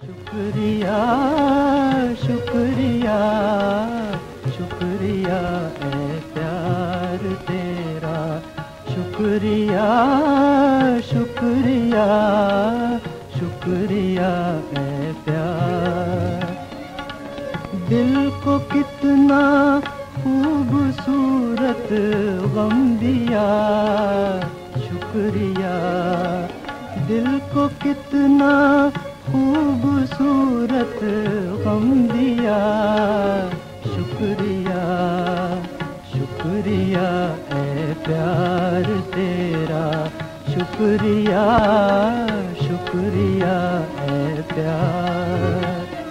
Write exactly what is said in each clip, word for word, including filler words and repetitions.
शुक्रिया शुक्रिया शुक्रिया ए प्यार तेरा, शुक्रिया शुक्रिया शुक्रिया ए प्यार। दिल को कितना खूबसूरत गम दिया, शुक्रिया। दिल को कितना खूबसूरत गम दिया, शुक्रिया शुक्रिया ए प्यार तेरा, शुक्रिया शुक्रिया ए प्यार।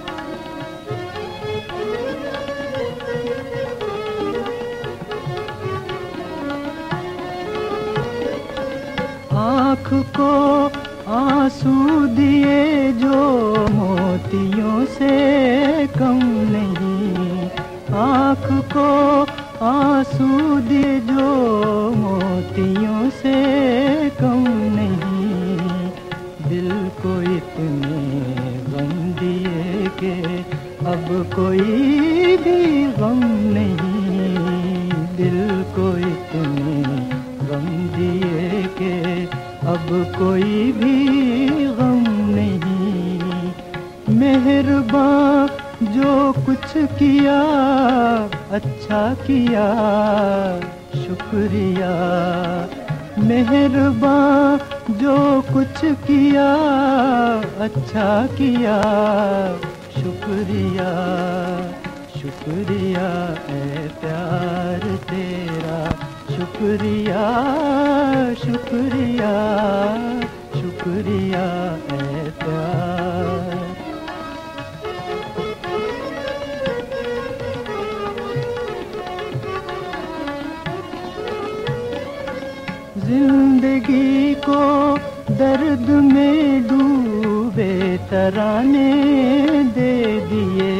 आँख को आंसू दिए जो मोतियों से कम नहीं, आँख को आंसू दिए जो मोतियों से कम नहीं। दिल को इतने गम दिए कि अब कोई भी गम नहीं, दिल को इतने गम दिए कि अब कोई भी गम नहीं। मेहरबान जो कुछ किया अच्छा किया, शुक्रिया। मेहरबान जो कुछ किया अच्छा किया, शुक्रिया शुक्रिया ए प्यार तेरा, शुक्रिया शुक्रिया शुक्रिया ए प्यार। जिंदगी को दर्द में डूबे तराने दे दिए,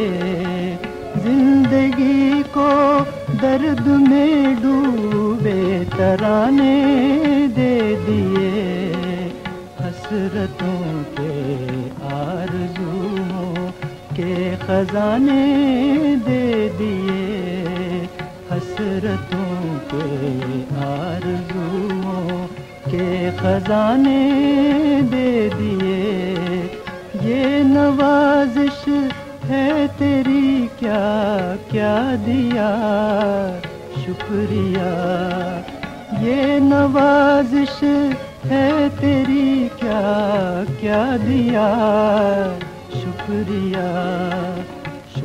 जिंदगी को दर्द में डूबे तराने दे दिए। हसरतों के आरज़ुओं के खजाने दे दिए, हसरतों के आरज़ुओं के खजाने दे दिए। ये नवाजिश है तेरी क्या क्या दिया, शुक्रिया। ये नवाजिश है तेरी क्या क्या दिया, शुक्रिया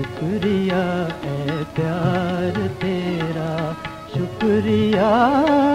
शुक्रिया ए प्यार तेरा, शुक्रिया